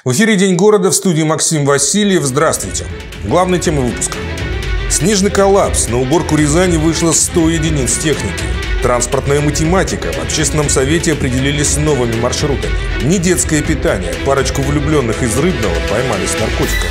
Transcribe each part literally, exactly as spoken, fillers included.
В эфире «День города», в студии Максим Васильев. Здравствуйте. Главная тема выпуска. Снежный коллапс. На уборку Рязани вышло сто единиц техники. Транспортная математика. В общественном совете определились с новыми маршрутами. Недетское питание. Парочку влюбленных из Рыбного поймали с наркотиком.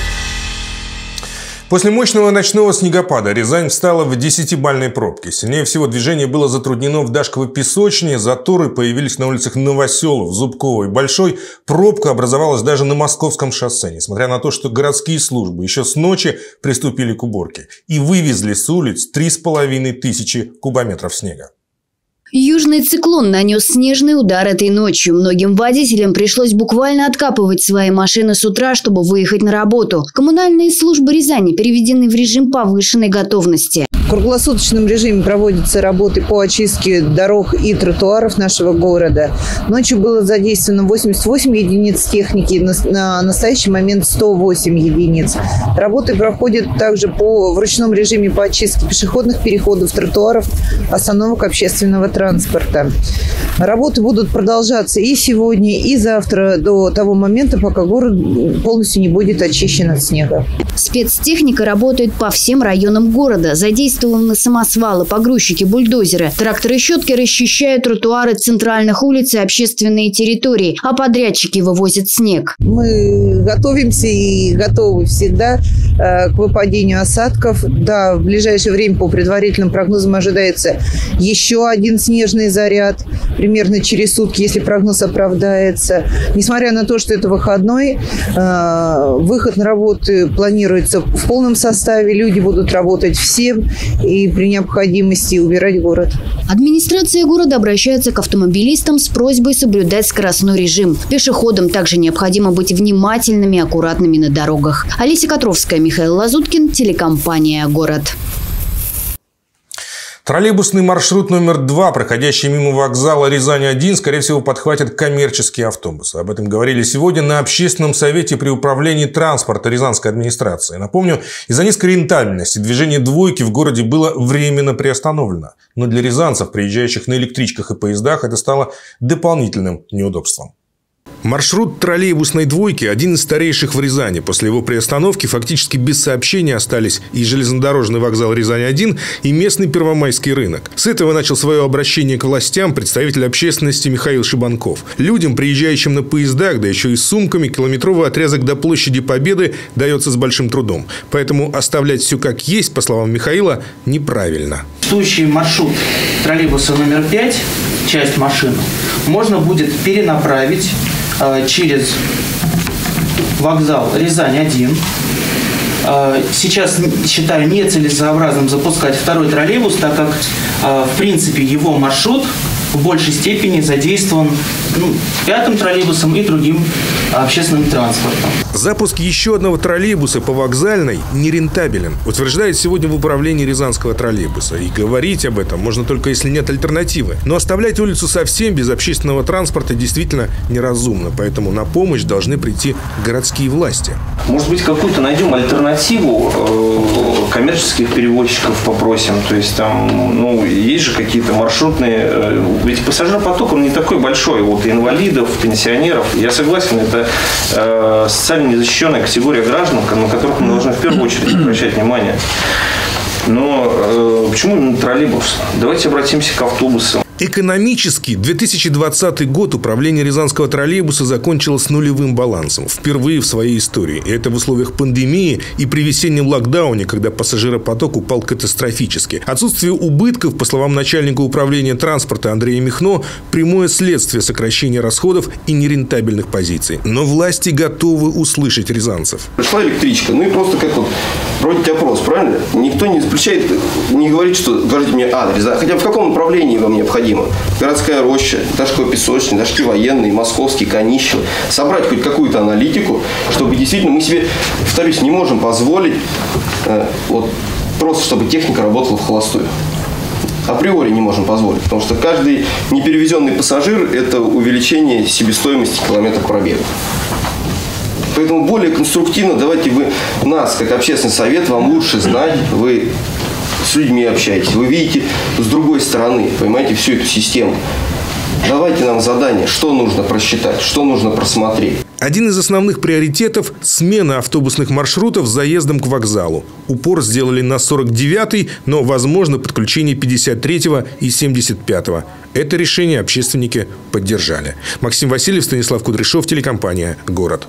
После мощного ночного снегопада Рязань встала в десятибалльной пробке. Сильнее всего движение было затруднено в Дашковой песочне. Заторы появились на улицах Новоселов, Зубкова и Большой. Пробка образовалась даже на Московском шоссе, несмотря на то, что городские службы еще с ночи приступили к уборке и вывезли с улиц три с половиной тысячи кубометров снега. Южный циклон нанес снежный удар этой ночью. Многим водителям пришлось буквально откапывать свои машины с утра, чтобы выехать на работу. Коммунальные службы Рязани переведены в режим повышенной готовности. В круглосуточном режиме проводятся работы по очистке дорог и тротуаров нашего города. Ночью было задействовано восемьдесят восемь единиц техники, на настоящий момент сто восемь единиц. Работы проходят также по, в ручном режиме по очистке пешеходных переходов, тротуаров, остановок общественного транспорта. Работы будут продолжаться и сегодня, и завтра, до того момента, пока город полностью не будет очищен от снега. Спецтехника работает по всем районам города. Задействованы самосвалы, погрузчики, бульдозеры. Тракторы и щетки расчищают тротуары центральных улиц и общественные территории, а подрядчики вывозят снег. Мы готовимся и готовы всегда э, к выпадению осадков. Да, в ближайшее время по предварительным прогнозам ожидается еще один снежный заряд, примерно через сутки, если прогноз оправдается. Несмотря на то, что это выходной, э, выход на работу планируется в полном составе. Люди будут работать все и при необходимости убирать город. Администрация города обращается к автомобилистам с просьбой соблюдать скоростной режим. Пешеходам также необходимо быть внимательными и аккуратными на дорогах. Олеся Котровская, Михаил Лазуткин, телекомпания «Город». Троллейбусный маршрут номер два, проходящий мимо вокзала Рязань один, скорее всего, подхватят коммерческие автобусы. Об этом говорили сегодня на общественном совете при управлении транспорта Рязанской администрации. Напомню, из-за низкой рентабельности движение двойки в городе было временно приостановлено. Но для рязанцев, приезжающих на электричках и поездах, это стало дополнительным неудобством. Маршрут троллейбусной двойки – один из старейших в Рязани. После его приостановки фактически без сообщения остались и железнодорожный вокзал Рязань один, и местный Первомайский рынок. С этого начал свое обращение к властям представитель общественности Михаил Шибанков. Людям, приезжающим на поездах, да еще и с сумками, километровый отрезок до площади Победы дается с большим трудом. Поэтому оставлять все как есть, по словам Михаила, неправильно. Существующий маршрут троллейбуса номер пять, часть машины, можно будет перенаправить э, через вокзал Рязань один. Э, сейчас считаю нецелесообразным запускать второй троллейбус, так как э, в принципе его маршрут в большей степени задействован ну, пятым троллейбусом и другим общественным транспортом. Запуск еще одного троллейбуса по вокзальной нерентабелен, утверждает сегодня в управлении Рязанского троллейбуса. И говорить об этом можно только если нет альтернативы. Но оставлять улицу совсем без общественного транспорта действительно неразумно. Поэтому на помощь должны прийти городские власти. Может быть, какую-то найдем альтернативу, коммерческих перевозчиков попросим. То есть там, ну, есть же какие-то маршрутные. Ведь пассажиропоток, он не такой большой. Вот инвалидов, пенсионеров. Я согласен, это э, социально незащищенная категория граждан, на которых мы должны в первую очередь обращать внимание. Но э, почему именно троллейбус? Давайте обратимся к автобусам. Экономически две тысячи двадцатый год управление Рязанского троллейбуса закончило с нулевым балансом. Впервые в своей истории. И это в условиях пандемии и при весеннем локдауне, когда пассажиропоток упал катастрофически. Отсутствие убытков, по словам начальника управления транспорта Андрея Михно, прямое следствие сокращения расходов и нерентабельных позиций. Но власти готовы услышать рязанцев. Пришла электричка, ну и просто как вот проводить опрос, правильно? Никто не исключает, не говорит, что скажите мне адрес, да? Хотя в каком направлении вам необходимо? Городская роща, Дашковая песочная, Дашки военные, Московский, Конищево. Собрать хоть какую-то аналитику, чтобы действительно мы себе, повторюсь, не можем позволить э, вот, просто, чтобы техника работала в холостую. Априори не можем позволить, потому что каждый неперевезенный пассажир – это увеличение себестоимости километра пробега. Поэтому более конструктивно давайте вы нас, как общественный совет, вам лучше знать, вы с людьми общаетесь, вы видите с другой стороны, понимаете, всю эту систему. Давайте нам задание, что нужно просчитать, что нужно просмотреть. Один из основных приоритетов – смена автобусных маршрутов с заездом к вокзалу. Упор сделали на сорок девятый, но возможно подключение пятьдесят третьего и семьдесят пятого. Это решение общественники поддержали. Максим Васильев, Станислав Кудряшов, телекомпания «Город».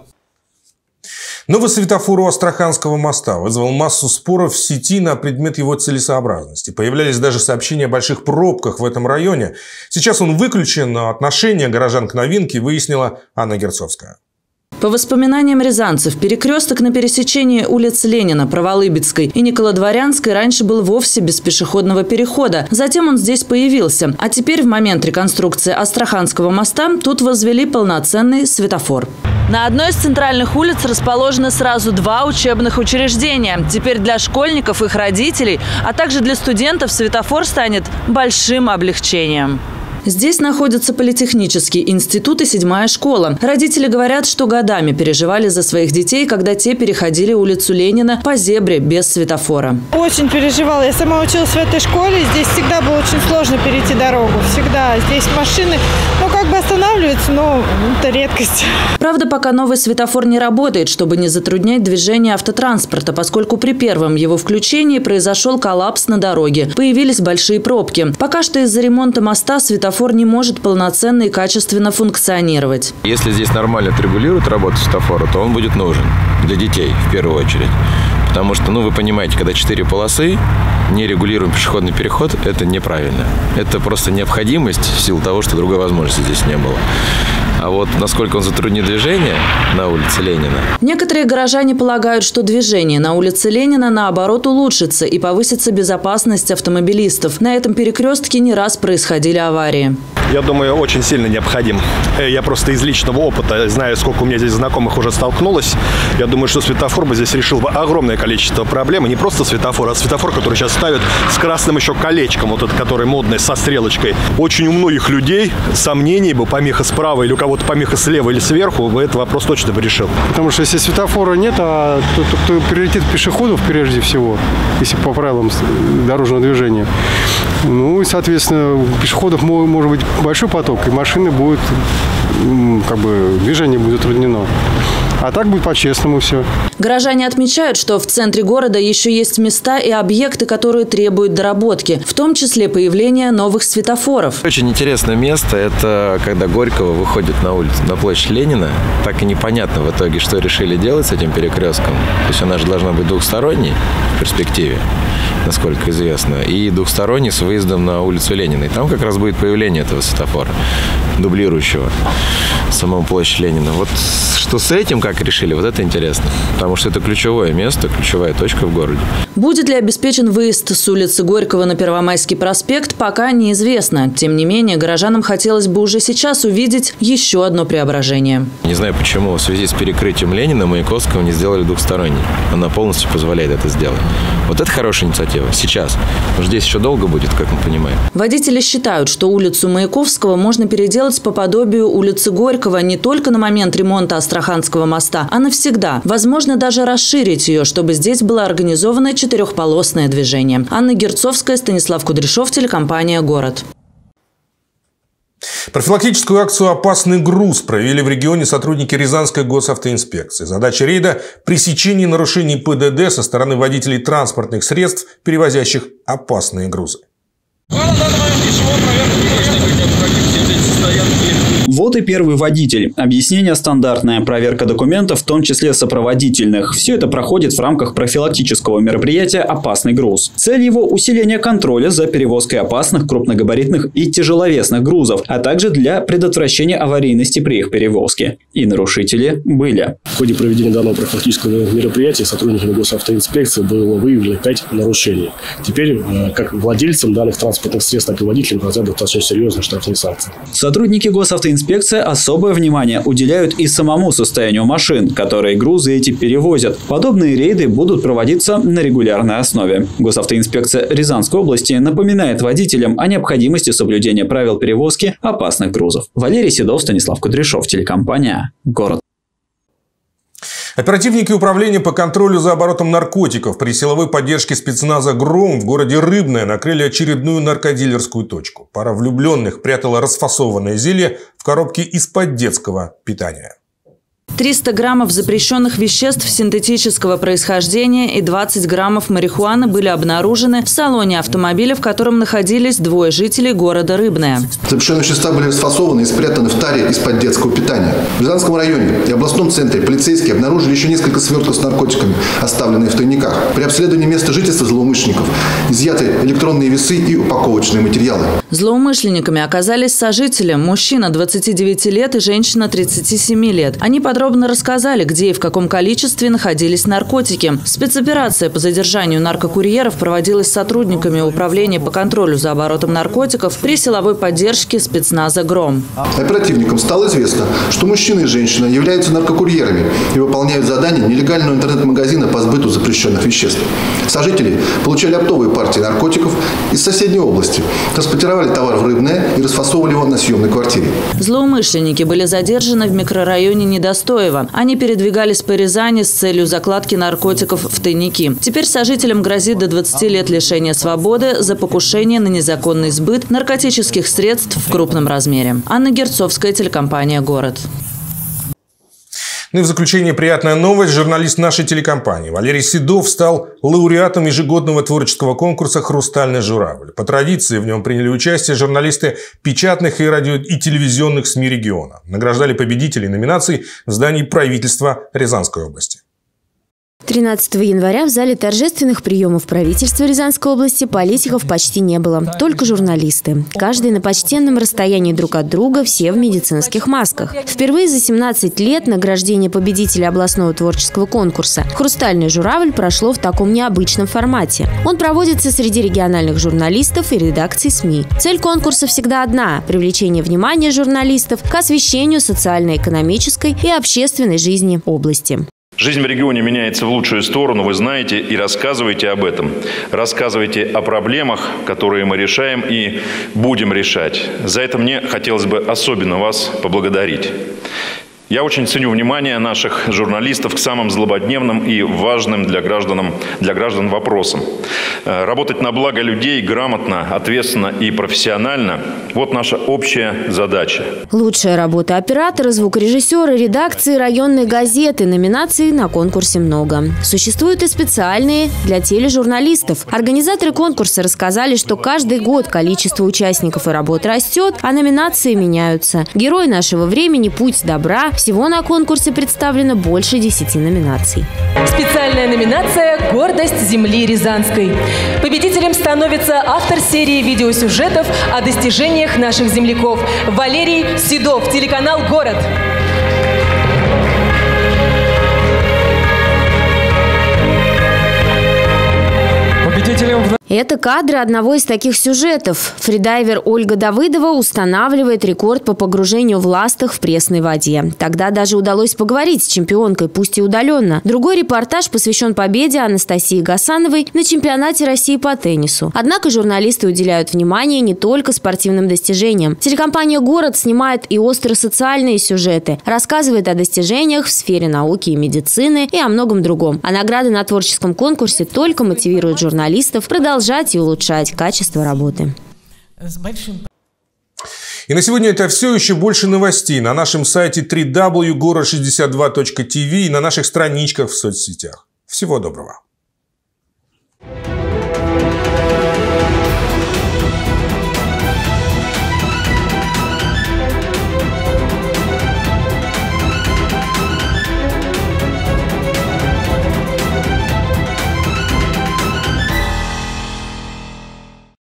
Новый светофор у Астраханского моста вызвал массу споров в сети на предмет его целесообразности. Появлялись даже сообщения о больших пробках в этом районе. Сейчас он выключен, но отношение горожан к новинке выяснила Анна Герцовская. По воспоминаниям рязанцев, перекресток на пересечении улиц Ленина, Праволыбецкой и Николодворянской раньше был вовсе без пешеходного перехода. Затем он здесь появился. А теперь в момент реконструкции Астраханского моста тут возвели полноценный светофор. На одной из центральных улиц расположены сразу два учебных учреждения. Теперь для школьников, их родителей, а также для студентов светофор станет большим облегчением. Здесь находятся политехнический институт и седьмая школа. Родители говорят, что годами переживали за своих детей, когда те переходили улицу Ленина по зебре без светофора. Очень переживала. Я сама училась в этой школе. Здесь всегда было очень сложно перейти дорогу. Всегда. Здесь машины, ну, как бы останавливаются, но это редкость. Правда, пока новый светофор не работает, чтобы не затруднять движение автотранспорта, поскольку при первом его включении произошел коллапс на дороге. Появились большие пробки. Пока что из-за ремонта моста светофор Светофор не может полноценно и качественно функционировать. Если здесь нормально отрегулируют работу светофора, то он будет нужен для детей в первую очередь. Потому что, ну, вы понимаете, когда четыре полосы, не регулируем пешеходный переход, это неправильно. Это просто необходимость в силу того, что другой возможности здесь не было. А вот насколько он затруднит движение на улице Ленина. Некоторые горожане полагают, что движение на улице Ленина, наоборот, улучшится и повысится безопасность автомобилистов. На этом перекрестке не раз происходили аварии. Я думаю, очень сильно необходим. Я просто из личного опыта знаю, сколько у меня здесь знакомых уже столкнулось. Я думаю, что светофор бы здесь решил бы огромное количество проблем. И не просто светофор, а светофор, который сейчас ставят с красным еще колечком, вот этот, который модный, со стрелочкой. Очень у многих людей сомнений бы, помеха справа или у кого-то помеха слева или сверху, бы этот вопрос точно бы решил. Потому что если светофора нет, а то, то, то приоритет пешеходов прежде всего, если по правилам дорожного движения. Ну и, соответственно, у пешеходов может быть большой поток, и машины будут, как бы, движение будет затруднено. А так будет по-честному все. Горожане отмечают, что в центре города еще есть места и объекты, которые требуют доработки, в том числе появления новых светофоров. Очень интересное место – это когда Горького выходит на улицу, на площадь Ленина. Так и непонятно в итоге, что решили делать с этим перекрестком. То есть она же должна быть двухсторонней в перспективе, насколько известно, и двухсторонний с выездом на улицу Ленина. И там как раз будет появление этого светофора, дублирующего самому площадь Ленина. Вот что с этим, как решили, вот это интересно. Потому что это ключевое место, ключевая точка в городе. Будет ли обеспечен выезд с улицы Горького на Первомайский проспект, пока неизвестно. Тем не менее, горожанам хотелось бы уже сейчас увидеть еще одно преображение. Не знаю, почему в связи с перекрытием Ленина Маяковского не сделали двухсторонний. Она полностью позволяет это сделать. Вот это хорошая инициатива. Сейчас. Но здесь еще долго будет, как мы понимаем. Водители считают, что улицу Маяковского можно переделать по подобию улицы Горького не только на момент ремонта Астраханского моста, а навсегда. Возможно, даже расширить ее, чтобы здесь было организовано четырехполосное движение. Анна Герцовская, Станислав Кудряшов, телекомпания «Город». Профилактическую акцию «Опасный груз» провели в регионе сотрудники Рязанской госавтоинспекции. Задача рейда – пресечение нарушений ПДД со стороны водителей транспортных средств, перевозящих опасные грузы. Вот и первый водитель. Объяснение стандартное. Проверка документов, в том числе сопроводительных. Все это проходит в рамках профилактического мероприятия «Опасный груз». Цель его – усиление контроля за перевозкой опасных, крупногабаритных и тяжеловесных грузов, а также для предотвращения аварийности при их перевозке. И нарушители были. В ходе проведения данного профилактического мероприятия сотрудниками госавтоинспекции было выявлено пять нарушений. Теперь, как владельцам данных транспортных средств, так и водителям грозят достаточно серьезные штрафные санкции. Сотрудники госавтоинспекции особое внимание уделяют и самому состоянию машин, которые грузы эти перевозят. Подобные рейды будут проводиться на регулярной основе. Госавтоинспекция Рязанской области напоминает водителям о необходимости соблюдения правил перевозки опасных грузов. Валерий Седов, Станислав Кудряшов, телекомпания «Город». Оперативники управления по контролю за оборотом наркотиков при силовой поддержке спецназа «Гром» в городе Рыбное накрыли очередную наркодилерскую точку. Пара влюбленных прятала расфасованное зелье в коробке из-под детского питания. триста граммов запрещенных веществ синтетического происхождения и двадцать граммов марихуаны были обнаружены в салоне автомобиля, в котором находились двое жителей города Рыбное. Запрещенные вещества были расфасованы и спрятаны в таре из-под детского питания. В Рязанском районе и областном центре полицейские обнаружили еще несколько свертков с наркотиками, оставленные в тайниках. При обследовании места жительства злоумышленников изъяты электронные весы и упаковочные материалы. Злоумышленниками оказались сожители – мужчина двадцати девяти лет и женщина тридцати семи лет. Они подробно рассказали, где и в каком количестве находились наркотики. Спецоперация по задержанию наркокурьеров проводилась сотрудниками Управления по контролю за оборотом наркотиков при силовой поддержке спецназа «Гром». Оперативникам стало известно, что мужчина и женщина являются наркокурьерами и выполняют задания нелегального интернет-магазина по сбыту запрещенных веществ. Сожители получали оптовые партии наркотиков из соседней области, транспортировали товар в Рыбное и расфасовывали его на съемной квартире. Злоумышленники были задержаны в микрорайоне Недостоево. Они передвигались по Рязани с целью закладки наркотиков в тайники. Теперь сожителям грозит до двадцати лет лишения свободы за покушение на незаконный сбыт наркотических средств в крупном размере. Анна Герцовская, телекомпания «Город». Ну и в заключение приятная новость. Журналист нашей телекомпании Валерий Седов стал лауреатом ежегодного творческого конкурса «Хрустальный журавль». По традиции в нем приняли участие журналисты печатных и радио- и телевизионных СМИ региона. Награждали победителей номинаций в здании правительства Рязанской области. тринадцатого января в зале торжественных приемов правительства Рязанской области политиков почти не было, только журналисты. Каждый на почтенном расстоянии друг от друга, все в медицинских масках. Впервые за семнадцать лет награждение победителя областного творческого конкурса «Хрустальный журавль» прошло в таком необычном формате. Он проводится среди региональных журналистов и редакций СМИ. Цель конкурса всегда одна – привлечение внимания журналистов к освещению социально-экономической и общественной жизни области. Жизнь в регионе меняется в лучшую сторону, вы знаете и рассказываете об этом. Рассказывайте о проблемах, которые мы решаем и будем решать. За это мне хотелось бы особенно вас поблагодарить. Я очень ценю внимание наших журналистов к самым злободневным и важным для граждан, для граждан вопросам. Работать на благо людей грамотно, ответственно и профессионально – вот наша общая задача. Лучшая работа оператора, звукорежиссера, редакции, районной газеты. Номинаций на конкурсе много. Существуют и специальные для тележурналистов. Организаторы конкурса рассказали, что каждый год количество участников и работ растет, а номинации меняются. Герой нашего времени, путь добра. Всего на конкурсе представлено больше десяти номинаций. Специальная номинация «Гордость земли Рязанской». Победителем становится автор серии видеосюжетов о достижениях наших земляков Валерий Седов, телеканал «Город». Это кадры одного из таких сюжетов. Фридайвер Ольга Давыдова устанавливает рекорд по погружению в ластах в пресной воде. Тогда даже удалось поговорить с чемпионкой, пусть и удаленно. Другой репортаж посвящен победе Анастасии Гасановой на чемпионате России по теннису. Однако журналисты уделяют внимание не только спортивным достижениям. Телекомпания «Город» снимает и остро-социальные сюжеты, рассказывает о достижениях в сфере науки и медицины и о многом другом. А награды на творческом конкурсе только мотивируют журналистов продолжать и улучшать качество работы. И на сегодня это все. Еще больше новостей на нашем сайте дабл ю дабл ю дабл ю точка город шестьдесят два точка ти ви и на наших страничках в соцсетях. Всего доброго.